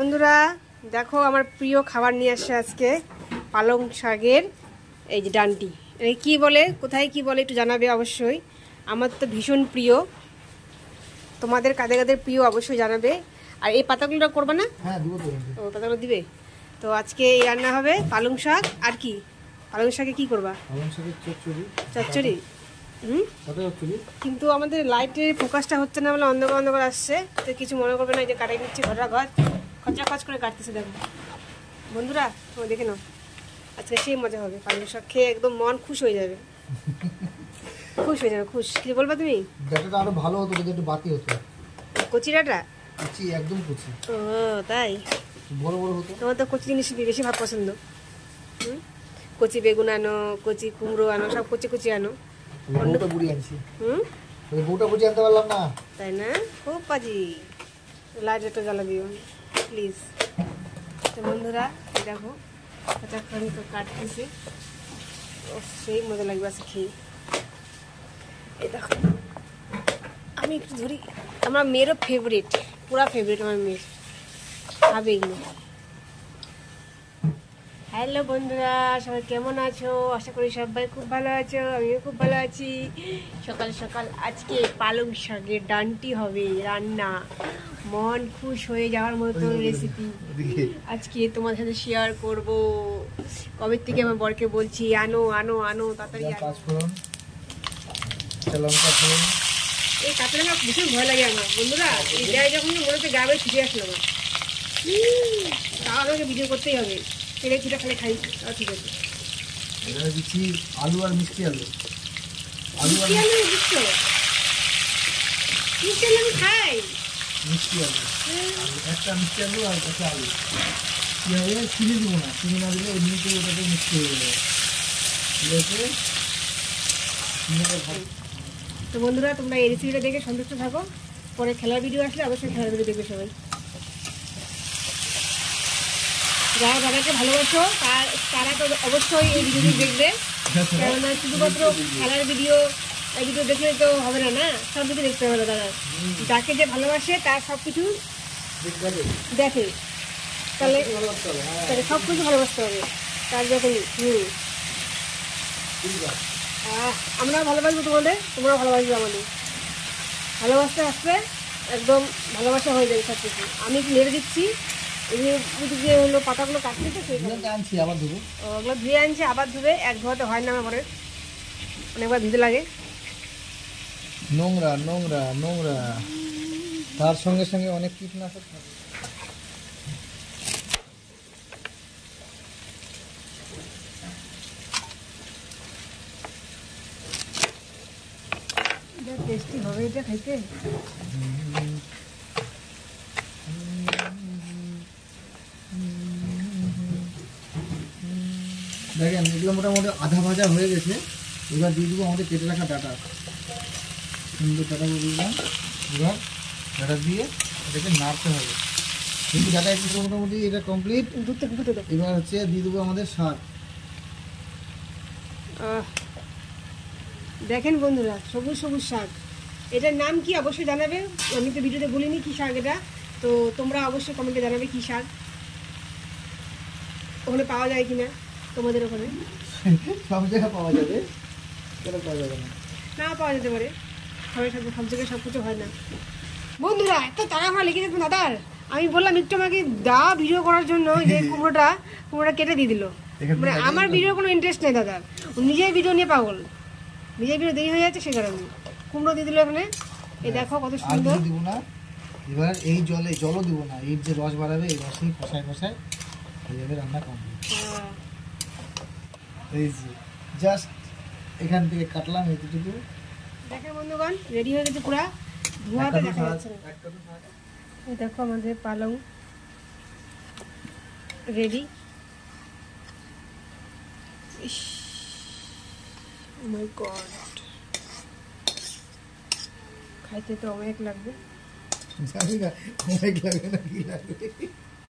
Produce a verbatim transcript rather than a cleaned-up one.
বন্ধুরা দেখো আমার প্রিয় খাবার নিয়ে আসছে আজকে পালং শাকের এই যে ডান্টি। এই কি বলে, কোথায় কি বলে একটু জানাবে অবশ্যই। আমার তো ভীষণ প্রিয়, তোমাদের কাদের কাদের প্রিয় অবশ্যই জানাবে। আর এই পাতাগুলো করবে না? হ্যাঁ দিব তো। ও পাতাগুলো দিবে। তো আজকে এই রান্না হবে পালং শাক। আর কি পালং শাকে কি করবা? পালং শাকের চচ্চড়ি। চচ্চড়ি। হুম চচ্চড়ি। কিন্তু আমাদের লাইটের ফোকাসটা হচ্ছে না বলে অন্ধকার অন্ধকার আসছে, তো কিছু মনে করবে না। এই যে কাটাই নিচ্ছে ঘটা ঘট খচা খচ করে কাটতেছে। দেখো বন্ধুরা, তুমি দেখে নাও, আজকে সেই মজা হবে। পালং শাক খেয়ে একদম মন খুশ হয়ে যাবে। খুশ হয়ে যাবে, খুশ। কি বলবা তুমি? ডাটাটা আরো ভালো হতো যদি একটু বাকি হতো। কচি ডাটা? কচি, একদম কচি। ও তাই? বড় বড় হতো। তোমার তো কচি জিনিস বেশি ভাব পছন্দ। হুম কচি বেগুন আনো, কচি কুমড়ো আনো, সব কচি কচি আনো। বউটা বুড়ি আনছি। হুম বউটা বুঝি আনতে পারলাম না, তাই না? খুব পাজি। লাইট একটা জ্বালাবিও প্লিজ। তো বন্ধুরা দেখো কতক্ষণ তো কাটতেছি, সেই মজা লাগবে আছে খেয়ে। এই দেখো আমি একটু ধরি, আমার মেয়েরও ফেভারিট, পুরা ফেভারিট আমার মেয়ের, খাবে এগুলো। হ্যালো বন্ধুরা, সবাই কেমন আছো? আশা করি সবাই খুব ভালো আছো, আমিও খুব ভালো আছি। সকাল সকাল আজকে পালং শাকের ডান্টি হবে রান্না, মন খুশ হয়ে যাওয়ার মতো রেসিপি আজকে তোমার সাথে শেয়ার করব। কবে থেকে আমার বরকে বলছি আনো আনো আনো তাড়াতাড়ি। এই কাঁচা লঙ্কা ভীষণ ভয় লাগে আমার বন্ধুরা, এই দেয় যখন মনে হচ্ছে গাবে ছুটে আসলো আমার। তাও আমাকে ভিডিও করতেই হবে, ছেড়ে ছুটে খালি খাই, তাও ঠিক আছে। দিচ্ছি আলু আর মিষ্টি আলু। আলু মিষ্টি আলু দিচ্ছ? মিষ্টি আলু আমি খাই। মিষ্টি আলু একটা, মিষ্টি আলু আর একটা আলু। কি হবে, চিনি দেবো না, চিনি না দিলে এমনিতে ওটাতে মিষ্টি হয়ে যাবে। ঠিক আছে, তো বন্ধুরা তোমরা এই রেসিপিটা দেখে সন্তুষ্ট থাকো। পরে খেলার ভিডিও আসলে অবশ্যই খেলার ভিডিও দেখবে সবাই। যারা দাদাকে ভালোবাসো তার তারা তো অবশ্যই এই ভিডিওটি দেখবে, কেননা শুধুমাত্র খেলার ভিডিও এই ভিডিও দেখলে তো হবে না, না সব কিছু দেখতে হবে দাদা। যাকে যে ভালোবাসে তার সব কিছু দেখে, তাহলে তাহলে সব কিছু ভালোবাসতে হবে তার যখন। হুম আমরাও ভালোবাসবো তোমাদের, তোমরাও ভালোবাসবে আমাদের। ভালোবাসতে আসতে একদম ভালোবাসা হয়ে যাবে সব কিছু। আমি একটু নেড়ে দিচ্ছি, যে হলো পাতাগুলো কাটতেছে সেইগুলো আনছি আবার ধুবো। ওগুলো ধুয়ে আনছি আবার ধুবে, এক ধোয়াতে হয় না আমার পরে, অনেকবার ধুতে লাগে। নোংরা নোংরা নোংরা, তার সঙ্গে সঙ্গে অনেক কীটনাশক থাকে। টেস্টি হবে এটা খাইতে। দেখেন এগুলো মোটামুটি আধা ভাজা হয়ে গেছে। এবার দিয়ে দেবো আমাদের কেটে রাখা ডাটা। সুন্দর ডাটাগুলো দিলাম। এবার ডাটা দিয়ে এটাকে নাড়তে হবে, কিন্তু ডাটা একটু মোটামুটি এটা কমপ্লিট। এবার হচ্ছে দিয়ে দেবো আমাদের শাক। দেখেন বন্ধুরা, সবুজ সবুজ শাক, এটার নাম কি অবশ্যই জানাবে। আমি তো ভিডিওতে বলিনি কি শাক এটা, তো তোমরা অবশ্যই কমেন্টে জানাবে কি শাক, ওখানে পাওয়া যায় কিনা তোমাদের ওখানে। সব জায়গায় পাওয়া যাবে, কেন পাওয়া যাবে না? না পাওয়া যেতে পারে, সবাই সব সব জায়গায় সব কিছু হয় না। বন্ধুরা এত তারা আমার লেগে যেত দাদার, আমি বললাম একটু আমাকে দা ভিডিও করার জন্য, যে কুমড়োটা কুমড়োটা কেটে দিয়ে দিল। মানে আমার ভিডিওর কোনো ইন্টারেস্ট নেই দাদার, নিজের ভিডিও নিয়ে পাগল, নিজের ভিডিও দেরি হয়ে যাচ্ছে সে কারণে। কুমড়ো দিয়ে দিল এখানে, এই দেখো কত সুন্দর। দিব না এবার এই জলে, জলও দিব না, এর যে রস বাড়াবে এই রসেই কষায় কষায় হয়ে যাবে রান্না কমপ্লিট। এই যে জাস্ট এখান থেকে কাটলাম এতটুকু। দেখেন বন্ধুগণ রেডি হয়ে গেছে পুরা, ধোঁয়াতে দেখা যাচ্ছে না। এই দেখো আমাদের পালং রেডি। ও মাই গড, খাইতে তো অনেক লাগবে। জানি না অনেক লাগবে না কি লাগবে।